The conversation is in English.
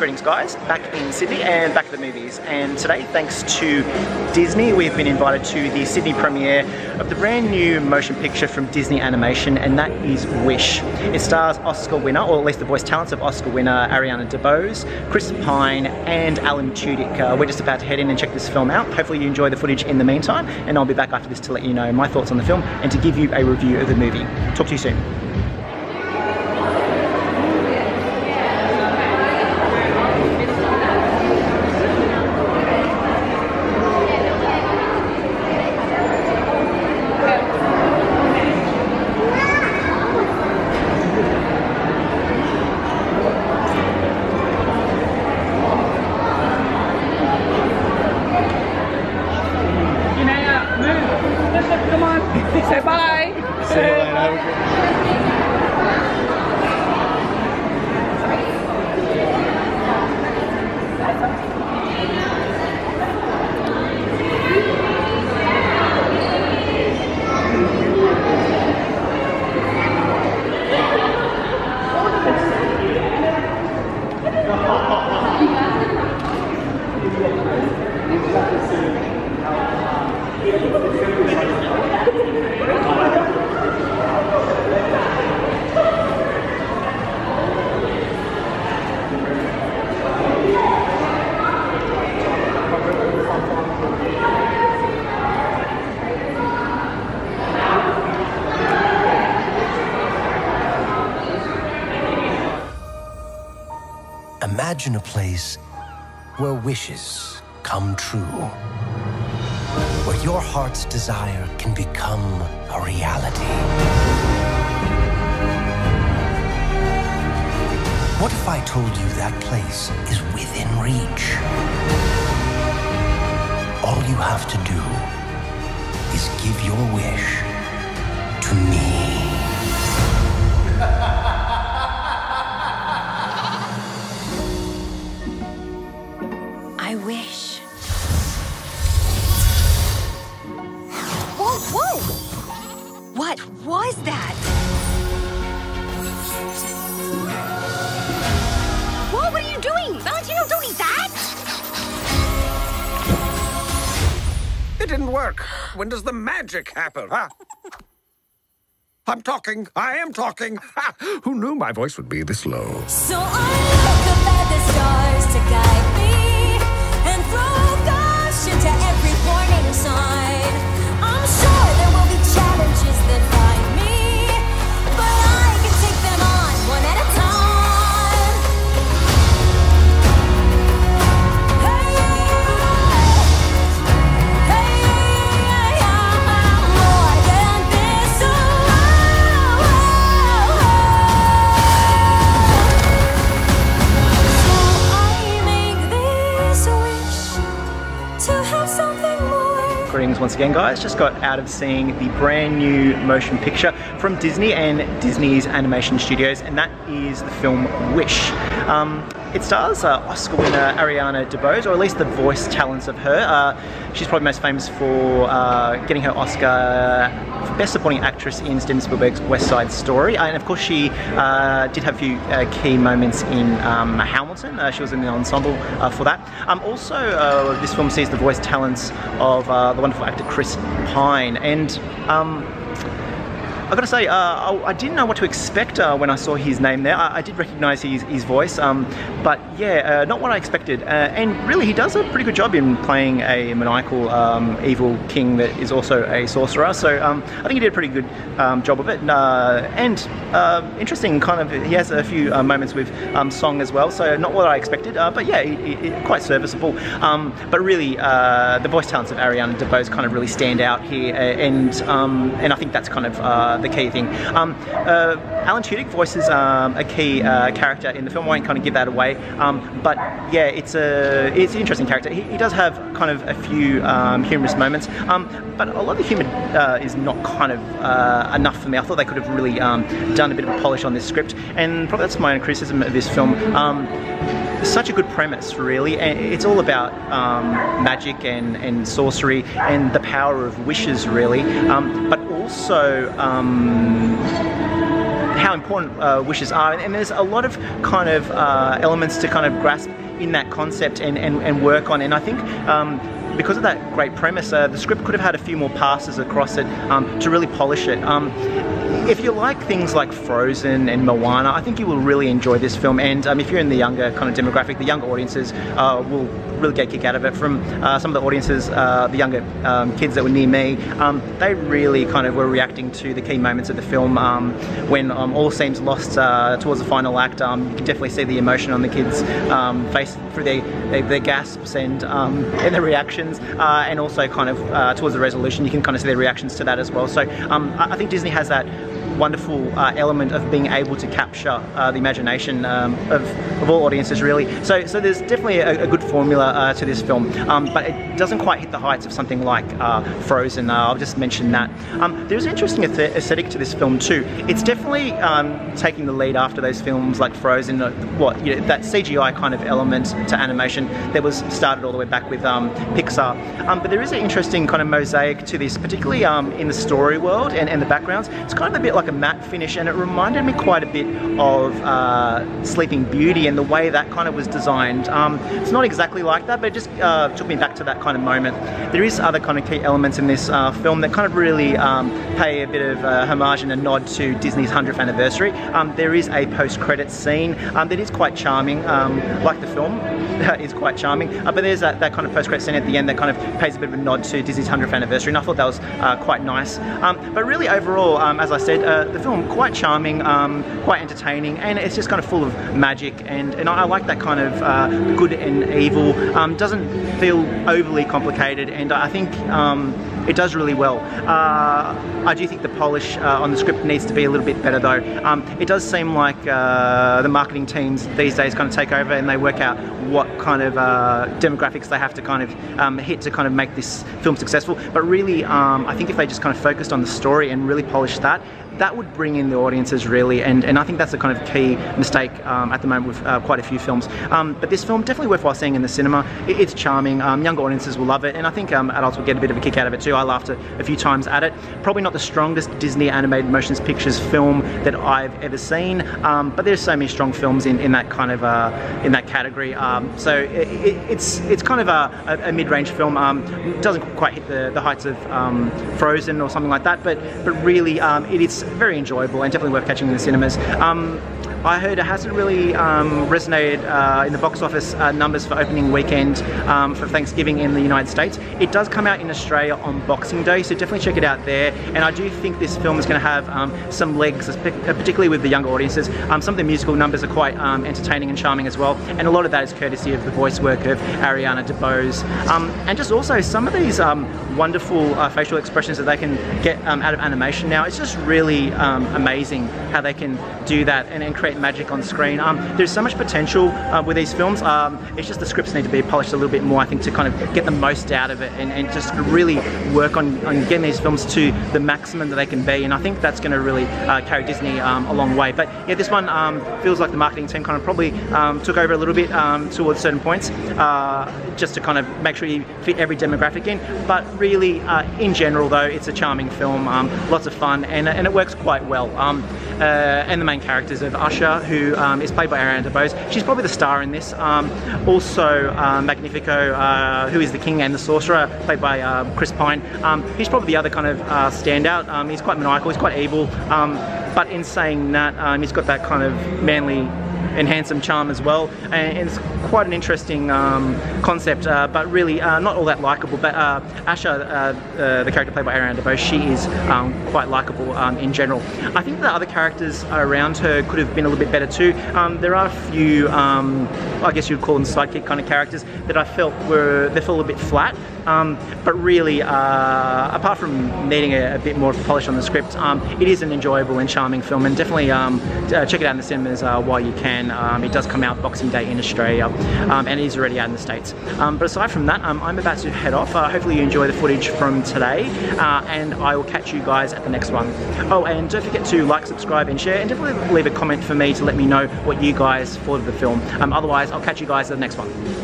Greetings guys, back in Sydney and back at the movies, and today thanks to Disney we've been invited to the Sydney premiere of the brand new motion picture from Disney Animation, and that is Wish. It stars Oscar winner, or at least the voice talents of Oscar winner Ariana DeBose, Pine and Alan Tudyk. We're just about to head in and check this film out. Hopefully you enjoy the footage in the meantime, and I'll be back after this to let you know my thoughts on the film and to give you a review of the movie. Talk to you soon. Come on, say bye. See you later. Imagine a place where wishes come true, where your heart's desire can become a reality. What if I told you that place is within reach? All you have to do is give your wish to me. I wish. Whoa, whoa! What was that? Whoa, what are you doing? Valentino, don't eat that! It didn't work. When does the magic happen, huh? I'm talking. I am talking. Ha! Who knew my voice would be this low? So I look up at the stars to guide me and throw caution to every warning sign. I'm sure there will be challenges that find me, but I can take them on one at a time. Hey, hey, I'm more than this. So I make this wish to have something more. Greetings once again guys, just got out of seeing the brand new motion picture from Disney and Disney's animation studios, and that is the film Wish. It stars Oscar winner Ariana DeBose, or at least the voice talents of her. She's probably most famous for getting her Oscar for Best Supporting Actress in Steven Spielberg's West Side Story, and of course she did have a few key moments in Hamilton. She was in the ensemble for that. Also, this film sees the voice talents of the wonderful actor Pine, and I've got to say, I didn't know what to expect when I saw his name there. I did recognise his voice, but yeah, not what I expected. And really, he does a pretty good job in playing a maniacal, evil king that is also a sorcerer. So I think he did a pretty good job of it. And interesting, kind of, he has a few moments with song as well. So not what I expected, but yeah, quite serviceable. But really, the voice talents of Ariana DeBose kind of really stand out here, and I think that's kind of the key thing. Alan Tudyk voices a key character in the film. I won't kind of give that away, but yeah, it's an interesting character. He does have kind of a few humorous moments, but a lot of the humour is not kind of enough for me. I thought they could have really done a bit of a polish on this script, and probably that's my own criticism of this film. Such a good premise, really. It's all about magic and sorcery and the power of wishes, really, but also how important wishes are, and there's a lot of kind of elements to kind of grasp in that concept and work on, and I think because of that great premise, the script could have had a few more passes across it to really polish it. If you like things like Frozen and Moana, I think you will really enjoy this film, and if you're in the younger kind of demographic, the younger audiences will really get a kick out of it. From some of the audiences, the younger kids that were near me, they really kind of were reacting to the key moments of the film when all seems lost towards the final act. You can definitely see the emotion on the kids' face through their gasps and their reactions, and also kind of towards the resolution, you can kind of see their reactions to that as well. So I think Disney has that wonderful element of being able to capture the imagination of all audiences, really. So there's definitely a good formula to this film, but it doesn't quite hit the heights of something like Frozen. I'll just mention that. There's an interesting aesthetic to this film too. It's definitely taking the lead after those films like Frozen, that CGI kind of element to animation that was started all the way back with Pixar. But there is an interesting kind of mosaic to this, particularly in the story world and the backgrounds. It's kind of a bit like a matte finish, and it reminded me quite a bit of Sleeping Beauty and the way that kind of was designed. It's not exactly like that, but it just took me back to that kind of moment. There is other kind of key elements in this film that kind of really pay a bit of homage and a nod to Disney's 100th anniversary. There is a post-credits scene that is quite charming, like the film is quite charming, but there's that kind of post-credits scene at the end that kind of pays a bit of a nod to Disney's 100th anniversary, and I thought that was quite nice. But really overall, as I said, the film quite charming, quite entertaining, and it's just kind of full of magic, and I like that kind of good and evil. Doesn't feel overly complicated, and I think it does really well. I do think the polish on the script needs to be a little bit better though. It does seem like the marketing teams these days kind of take over and they work out what kind of demographics they have to kind of hit to kind of make this film successful. But really, I think if they just kind of focused on the story and really polished that, that would bring in the audiences really, and I think that's a kind of key mistake at the moment with quite a few films. But this film, definitely worthwhile seeing in the cinema. It's charming, younger audiences will love it, and I think adults will get a bit of a kick out of it too. I laughed a few times at it. Probably not the strongest Disney animated motion pictures film that I've ever seen, but there's so many strong films in that kind of in that category. So it's kind of a mid-range film. It doesn't quite hit the heights of Frozen or something like that, but really it is very enjoyable and definitely worth catching in the cinemas. I heard it hasn't really resonated in the box office numbers for opening weekend for Thanksgiving in the United States. It does come out in Australia on Boxing Day, so definitely check it out there. And I do think this film is going to have some legs, particularly with the younger audiences. Some of the musical numbers are quite entertaining and charming as well, and a lot of that is courtesy of the voice work of Ariana DeBose. And just also some of these wonderful facial expressions that they can get out of animation now. It's just really amazing how they can do that and create magic on screen. There's so much potential with these films. It's just the scripts need to be polished a little bit more, I think, to kind of get the most out of it and just really work on getting these films to the maximum that they can be, and I think that's going to really carry Disney a long way. But yeah, this one feels like the marketing team kind of probably took over a little bit towards certain points, just to kind of make sure you fit every demographic in. But really, in general though, it's a charming film, lots of fun, and it works quite well. And the main characters of Usher, who is played by Ariana DeBose. She's probably the star in this. Also Magnifico, who is the king and the sorcerer, played by Chris Pine. He's probably the other kind of standout. He's quite maniacal, he's quite evil, but in saying that, he's got that kind of manly and handsome charm as well, and it's quite an interesting concept, but really not all that likeable. But Asha, the character played by Ariana DeBose, she is quite likeable in general. I think the other characters around her could have been a little bit better too. There are a few, I guess you'd call them sidekick kind of characters, that I felt they felt a bit flat. But really, apart from needing a bit more polish on the script, it is an enjoyable and charming film, and definitely check it out in the cinemas while you can. It does come out Boxing Day in Australia, and it is already out in the States. But aside from that, I'm about to head off. Hopefully you enjoy the footage from today, and I will catch you guys at the next one. Oh, and don't forget to like, subscribe and share, and definitely leave a comment for me to let me know what you guys thought of the film. Otherwise, I'll catch you guys at the next one.